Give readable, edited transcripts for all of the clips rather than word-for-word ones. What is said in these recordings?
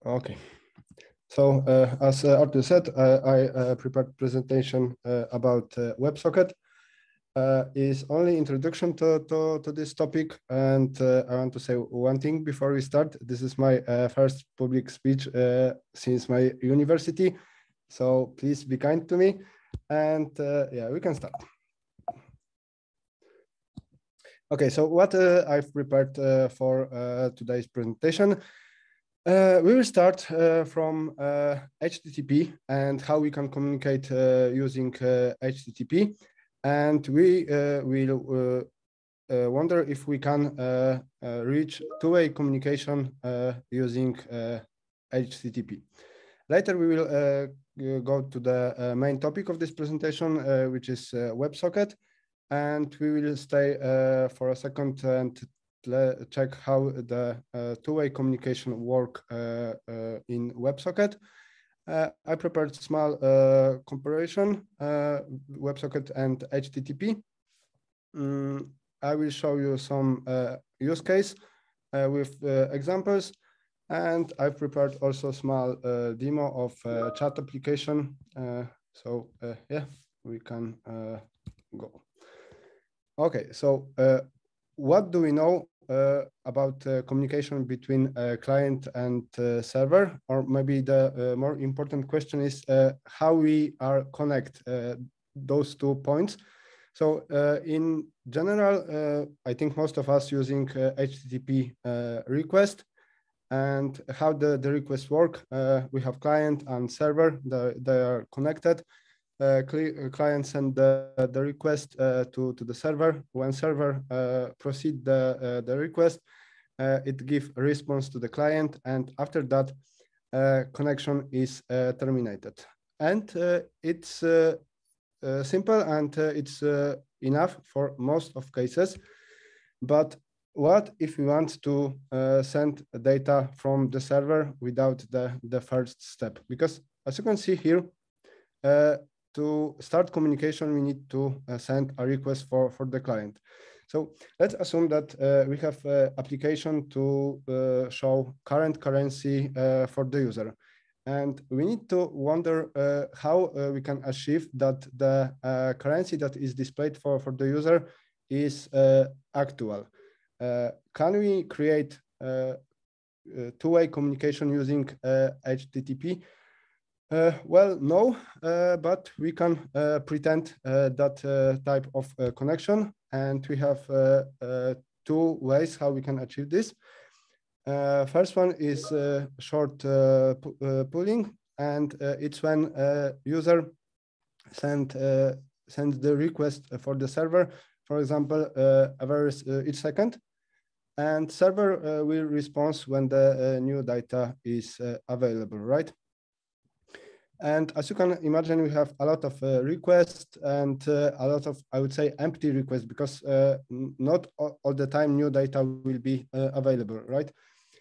Okay. So as Arthur said, I prepared presentation about WebSocket. Is only introduction to this topic, and I want to say one thing before we start. This is my first public speech since my university, so please be kind to me, and yeah, we can start. Okay, so what I've prepared for today's presentation. We will start from HTTP and how we can communicate using HTTP. And we will wonder if we can reach two-way communication using HTTP. Later, we will go to the main topic of this presentation, which is WebSocket. And we will stay for a second and check how the two-way communication work in WebSocket. I prepared small comparison, WebSocket and HTTP. I will show you some use case with examples, and I've prepared also small demo of chat application. So yeah, we can go. Okay, so what do we know about communication between client and server? Or maybe the more important question is how we are connect those 2 points. So in general, I think most of us using HTTP request, and how the requests work. We have client and server, they are connected. Client send the request to the server. When server proceed the request, it gives a response to the client, and after that, connection is terminated. And it's simple, and it's enough for most of cases. But what if we want to send data from the server without the first step? Because as you can see here, to start communication, we need to send a request for the client. So let's assume that we have application to show current currency for the user. And we need to wonder how we can achieve that the currency that is displayed for the user is actual. Can we create two-way communication using HTTP? Well, no, but we can pretend that type of connection, and we have 2 ways how we can achieve this. First one is short pooling, and it's when user sends the request for the server, for example, each second, and server will respond when the new data is available, right? And as you can imagine, we have a lot of requests and a lot of, I would say, empty requests, because not all the time new data will be available, right?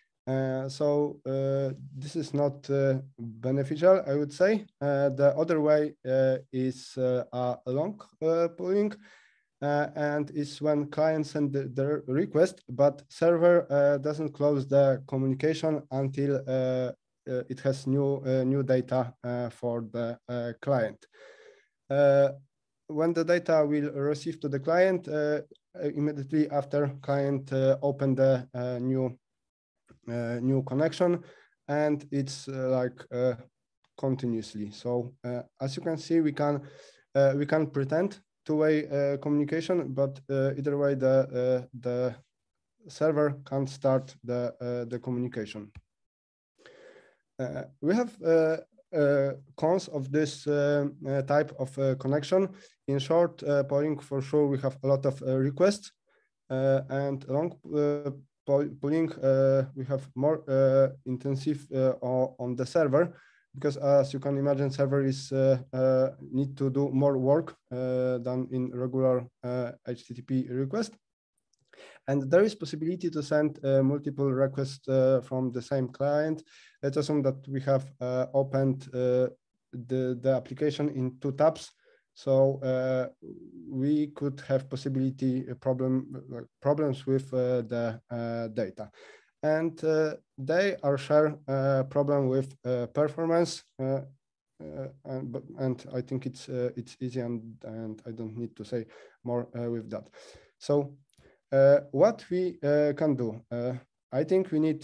So this is not beneficial, I would say. The other way is a long pooling, and is when clients send the request, but server doesn't close the communication until it has new data for the client. When the data will receive to the client, immediately after client open the new connection, and it's like continuously. So as you can see, we can pretend two-way communication, but either way the server can start the communication. We have cons of this type of connection. In short polling, for sure, we have a lot of requests, and long polling, we have more intensive on the server, because as you can imagine, server is need to do more work than in regular HTTP request. And there is possibility to send multiple requests from the same client. Let's assume that we have opened the application in 2 tabs. So we could have problems with the data. and they are share problem with performance. And I think it's easy, and I don't need to say more with that. So what we can do, I think we need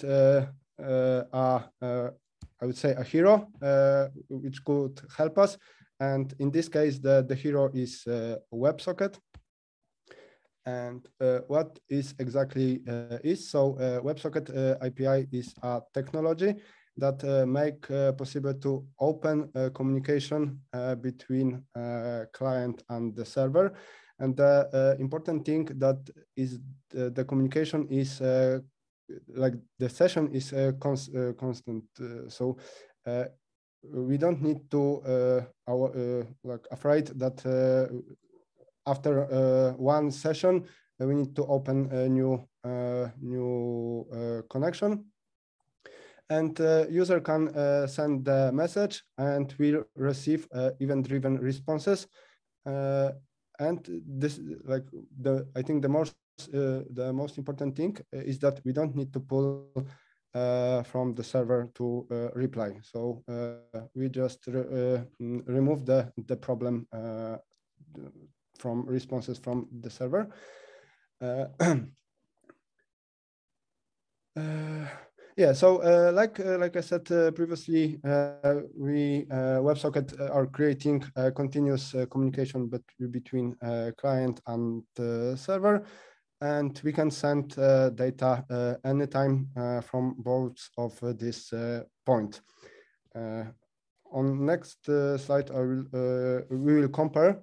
I would say a hero which could help us, and in this case the hero is WebSocket. And what is exactly is, so WebSocket API is a technology that make possible to open communication between client and the server. And the important thing that is the communication is like the session is constant. So we don't need to like afraid that after one session we need to open a new connection. And user can send the message and will receive event-driven responses. And this, like I think the most important thing is that we don't need to pull from the server to reply. So we just remove the problem from responses from the server. Yeah, so like I said previously, we WebSocket are creating continuous communication between client and server, and we can send data anytime from both of this point. On next slide, we will compare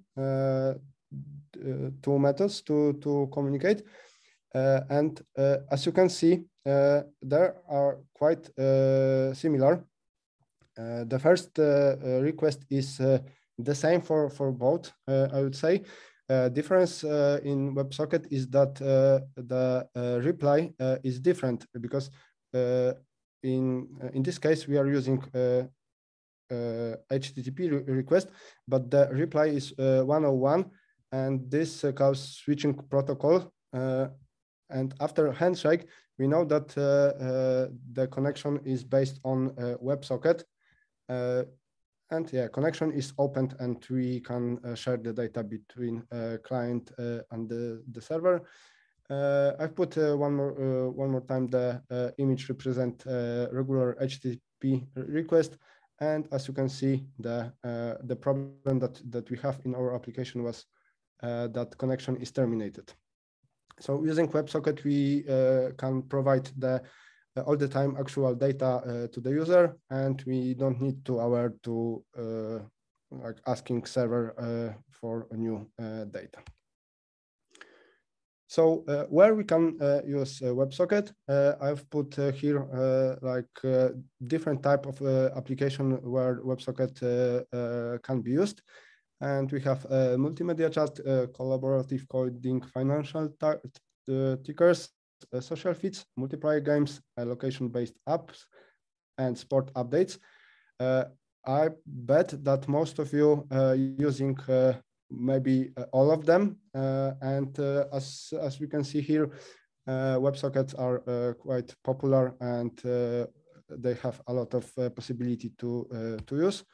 two methods to communicate. And as you can see, there are quite similar. The first request is the same for both, I would say. Difference in WebSocket is that the reply is different, because in this case we are using HTTP request, but the reply is 101, and this calls switching protocol. And after handshake, we know that the connection is based on WebSocket. And yeah, connection is opened, and we can share the data between client and the server. I've put one more time the image represent regular HTTP request. And as you can see, the problem that we have in our application was that connection is terminated. So using WebSocket, we can provide all the time actual data to the user, and we don't need to aware to like asking server for new data. So where we can use WebSocket, I've put here like different type of application where WebSocket can be used. And we have multimedia chat, collaborative coding, financial tickers, social feeds, multiplayer games, location-based apps, and sport updates. I bet that most of you using maybe all of them. And as we can see here, WebSockets are quite popular, and they have a lot of possibility to use.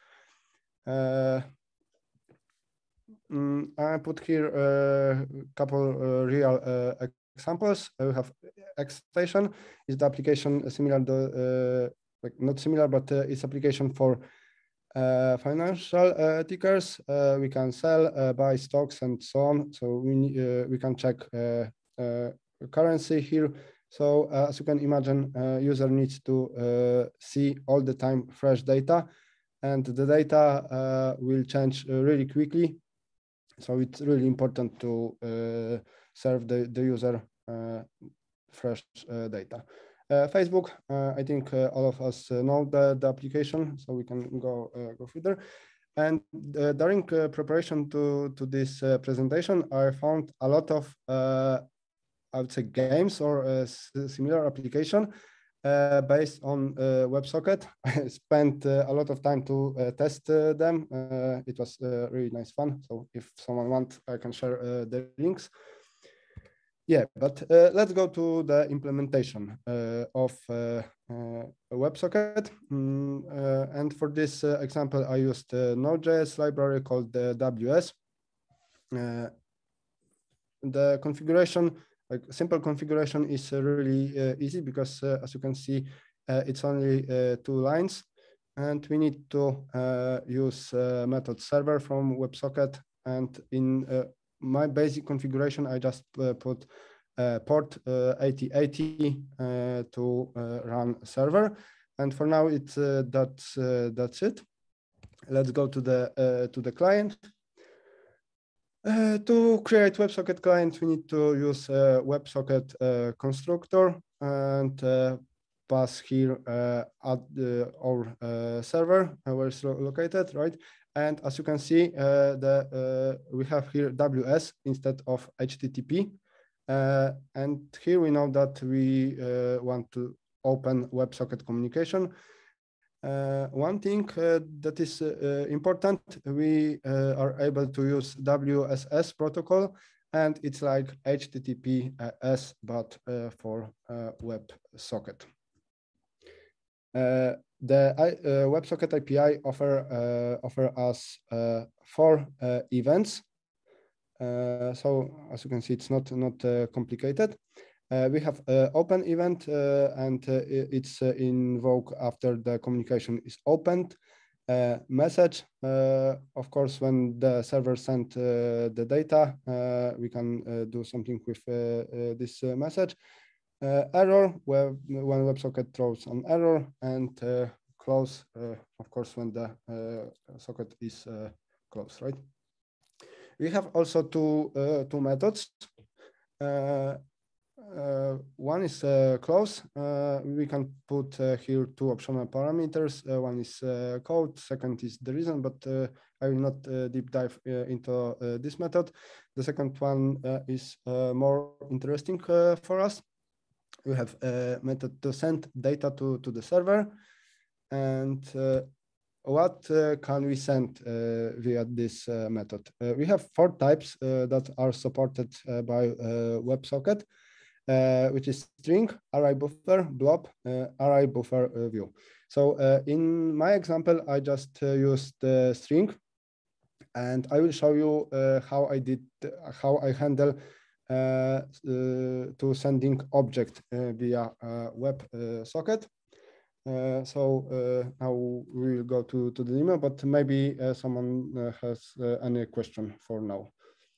I put here a couple real examples. We have XStation is the application similar to, like not similar, but it's application for financial tickers. We can sell, buy stocks, and so on. So we can check currency here. So as you can imagine, user needs to see all the time fresh data, and the data will change really quickly. So it's really important to serve the user fresh data. Facebook, I think all of us know the application, so we can go further. And during preparation to this presentation, I found a lot of, I would say, games or similar application based on WebSocket. I spent a lot of time to test them. It was really nice fun. So if someone wants, I can share the links. Yeah, but let's go to the implementation of a WebSocket. And for this example, I used a Node.js library called WS. The configuration, like simple configuration, is really easy because as you can see, it's only 2 lines, and we need to use method server from WebSocket. And in my basic configuration, I just put port 8080 to run server. And for now, it's that's it. Let's go to the client. To create WebSocket client, we need to use WebSocket constructor and pass here at our server where it's located, right? And as you can see, we have here WS instead of HTTP. And here we know that we want to open WebSocket communication. One thing that is important, we are able to use WSS protocol, and it's like HTTPS, but for WebSocket. The WebSocket API offer us 4 events. So as you can see, it's not complicated. We have open event, and it's invoked after the communication is opened. Message, of course, when the server sent the data, we can do something with this message. Error, when WebSocket throws an error, and close, of course, when the socket is closed, right? We have also two methods. One is close. We can put here 2 optional parameters. One is code, second is the reason, but I will not deep dive into this method. The second one is more interesting for us. We have a method to send data to the server. And what can we send via this method? We have 4 types that are supported by WebSocket. Which is string, array buffer, blob, array buffer view. So in my example, I just used the string, and I will show you how I handle to sending object via WebSocket. So now we will go to the demo, but maybe someone has any question for now.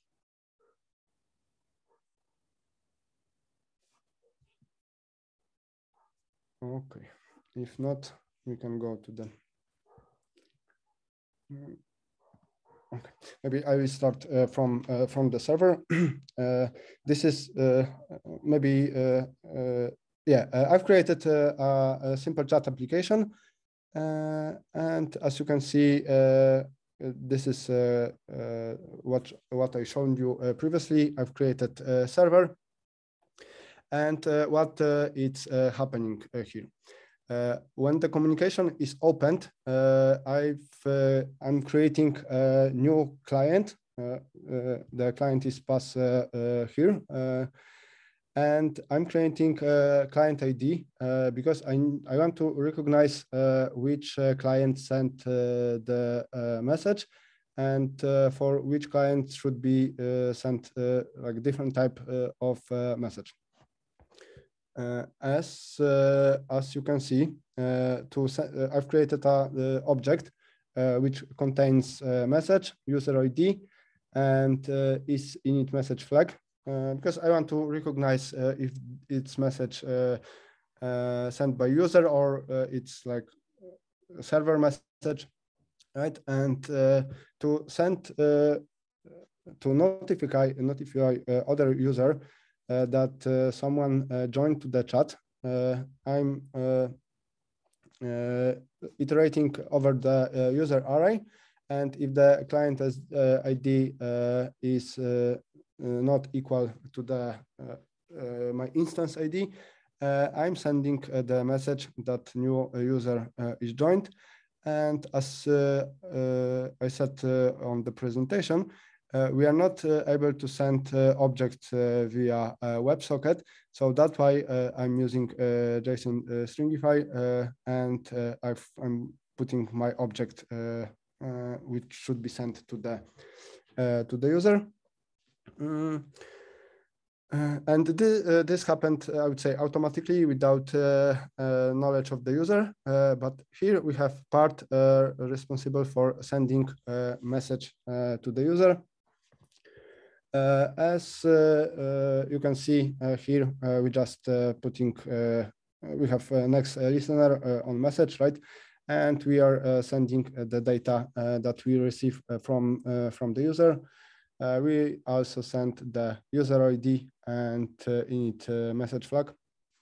Okay, if not, we can go to the. Okay, maybe I will start from the server. This is maybe yeah. I've created a simple chat application, and as you can see, this is what I showed you previously. I've created a server. And what it's happening here. When the communication is opened, I'm creating a new client. The client is passed here. And I'm creating a client ID because I want to recognize which client sent the message, and for which client should be sent like different type of message. As you can see, I've created a object which contains message, user ID, and is init message flag, because I want to recognize if it's message sent by user or it's like a server message, right? And to send to notify other user that someone joined to the chat, I'm iterating over the user array, and if the client ID is not equal to the my instance ID, I'm sending the message that new user is joined. And as I said on the presentation, we are not able to send objects via WebSocket. So that's why I'm using JSON stringify, and I'm putting my object which should be sent to the user. And this happened, I would say, automatically without knowledge of the user. But here we have part responsible for sending a message to the user. As you can see here, we just putting, we have next listener on message, right? And we are sending the data that we receive from the user. We also send the user ID and init message flag.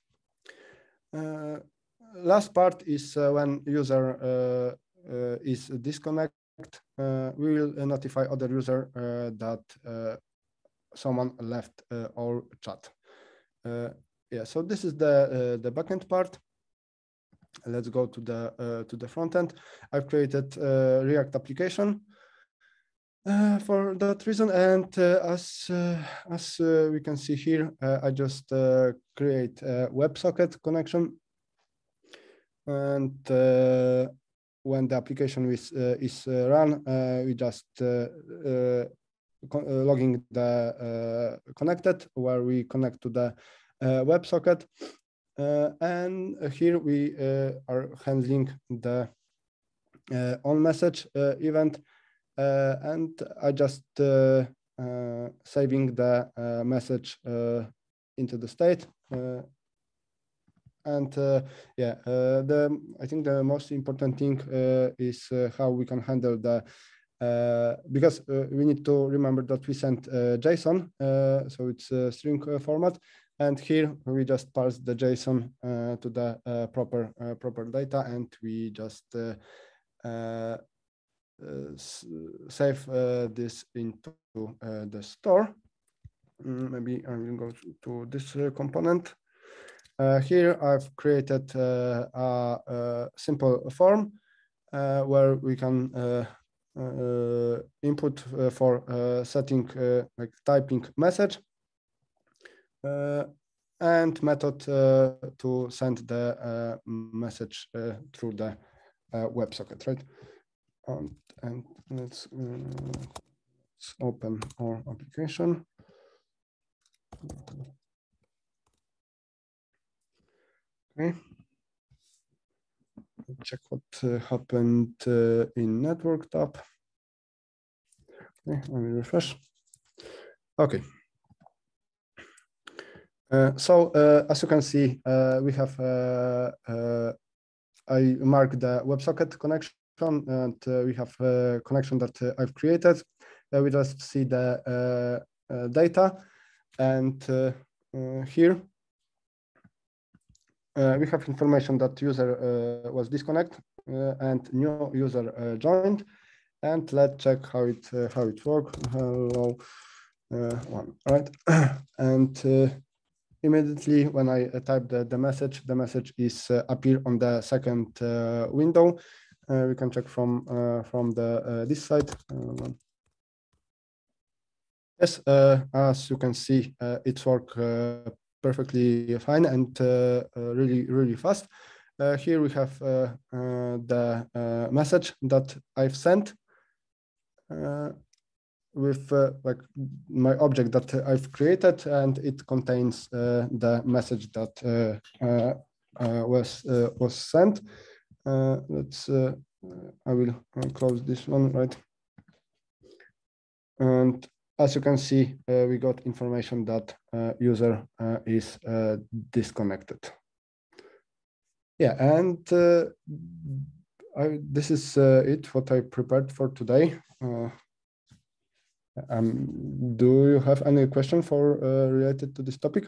Last part is when user is disconnected, we will notify other user that someone left our chat. Yeah, so this is the backend part. Let's go to the front end. I've created a React application for that reason, and as we can see here, I just create a WebSocket connection, and when the application is run, we just logging the connected, where we connect to the WebSocket, and here we are handling the on message event. And I just saving the message into the state. And yeah, I think the most important thing is how we can handle the, because we need to remember that we sent JSON, so it's a string format. And here we just parse the JSON to the proper data, and we just save this into the store. Maybe I will go to this component. Here I've created a simple form where we can input for setting like typing message, and method to send the message through the WebSocket, right? And let's open our application. Okay. Check what happened in network tab. Okay, I will refresh. Okay. So as you can see, we have I mark the WebSocket connection, and we have a connection that I've created. We just see the data, and here we have information that user was disconnected and new user joined. And let's check how it works. Hello, one, right? And immediately when I type the message is appear on the second window. We can check from the this side. Yes, as you can see, it's work perfectly fine and really fast. Here we have the message that I've sent with like my object that I've created, and it contains the message that was sent. Let's I will close this one, right? And as you can see, we got information that user is disconnected. Yeah, and this is it, what I prepared for today. Do you have any question for related to this topic?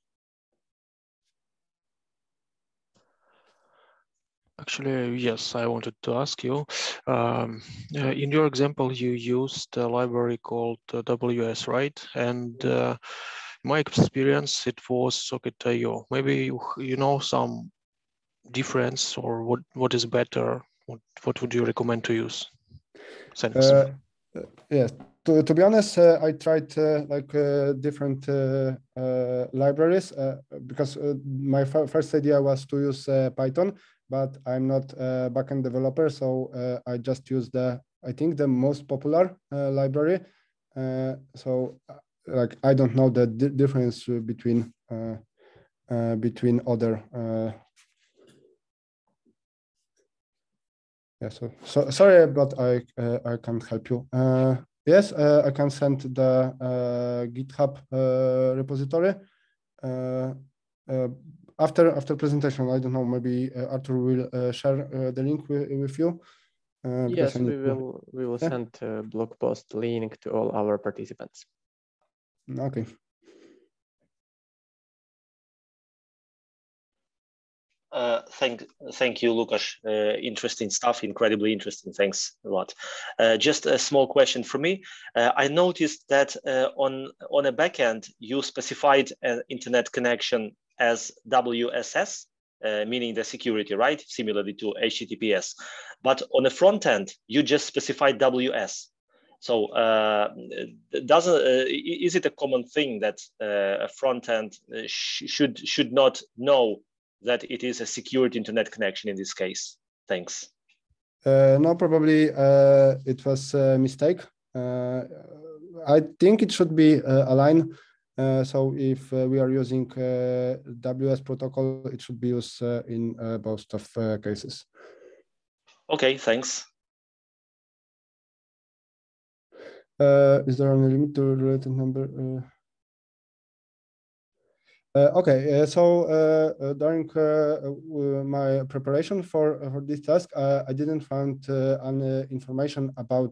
Actually, yes, I wanted to ask you. In your example, you used a library called WS, right? And in my experience, it was Socket.io. Maybe you know some difference, or what is better? What would you recommend to use? Thanks. Yes, to be honest, I tried different libraries because my first idea was to use Python, but I'm not a backend developer, so I just use I think the most popular library. So I don't know the difference between other. Yeah, so sorry, but I can't help you. Yes, I can send the GitHub repository after presentation. I don't know, maybe Arthur will share the link with you. Yes, we will yeah. send a blog post link to all our participants. Okay. Thank you, Lukasz. Interesting stuff, incredibly interesting. Thanks a lot. Just a small question for me. I noticed that on a backend, you specified an internet connection as WSS, meaning the security, right? Similarly to HTTPS. But on the front end, you just specified WS. So is it a common thing that a front end should not know that it is a secured internet connection in this case? Thanks. No, probably it was a mistake. I think it should be aligned. So if we are using WS protocol, it should be used in both of cases. Okay, thanks. Is there any limit to related number? Okay, so during my preparation for this task, I didn't find any information about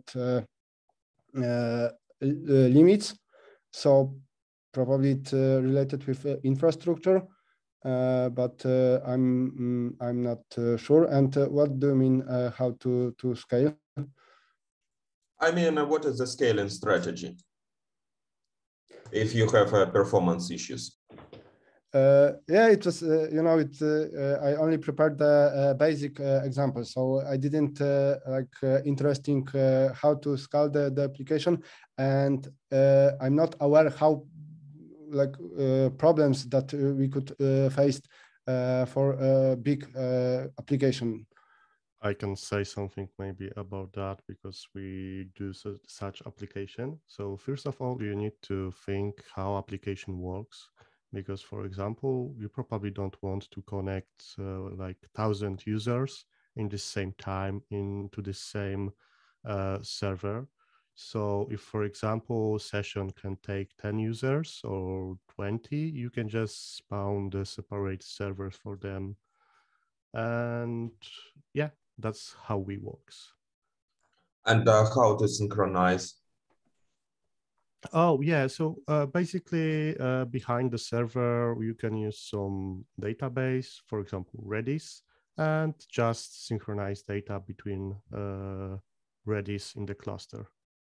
limits. So probably it related with infrastructure, but I'm not sure. And what do you mean how to scale? I mean, what is the scaling strategy if you have performance issues? Yeah, it was, I only prepared the basic example. So I didn't interesting how to scale the application. And I'm not aware how problems that we could face for a big application. I can say something maybe about that because we do such application. So first of all, you need to think how application works. Because, for example, you probably don't want to connect 1,000 users in the same time into the same server. So if, for example, session can take 10 users or 20, you can just spawn the separate servers for them. And yeah, that's how we works. And how to synchronize? Oh, yeah. So basically, behind the server, you can use some database, for example, Redis, and just synchronize data between Redis in the cluster.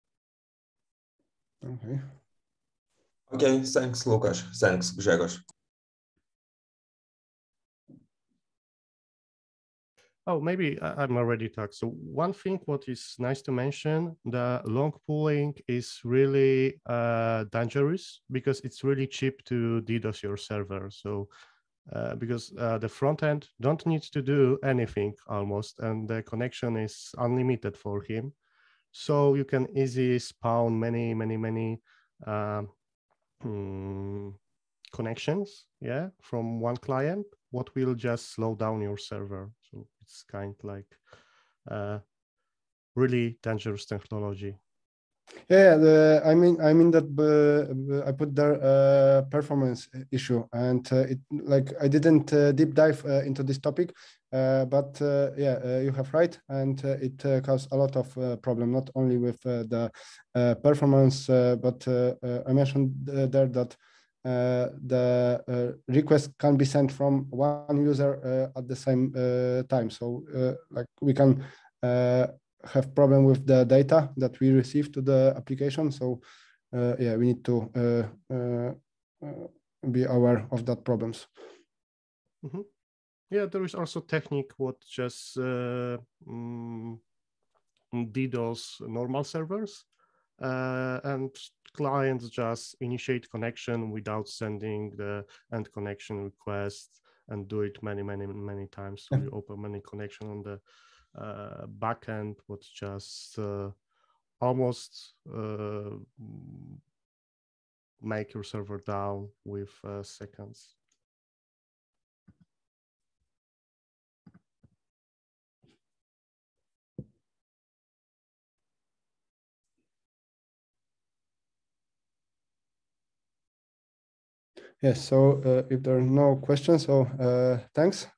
Okay. Okay, thanks, Lukasz. Thanks, Grzegorz. Oh, maybe I'm already talked. So one thing what is nice to mention, the long pooling is really dangerous because it's really cheap to DDoS your server. So because the front end don't need to do anything almost, and the connection is unlimited for him. So you can easily spawn many connections, yeah, from one client, what will just slow down your server. So it's kind of like really dangerous technology. Yeah, I mean that I put there performance issue, and I didn't deep dive into this topic, but yeah, you have right, and it caused a lot of problem, not only with the performance, but I mentioned there that the request can be sent from one user at the same time. So we can have problem with the data that we receive to the application. So yeah, we need to be aware of that problems. Mm-hmm. Yeah, there is also technique what just DDoS normal servers. and clients just initiate connection without sending the end connection request and do it many times. So you open many connection on the backend, what just almost make your server down with seconds. Yes, so if there are no questions, so thanks.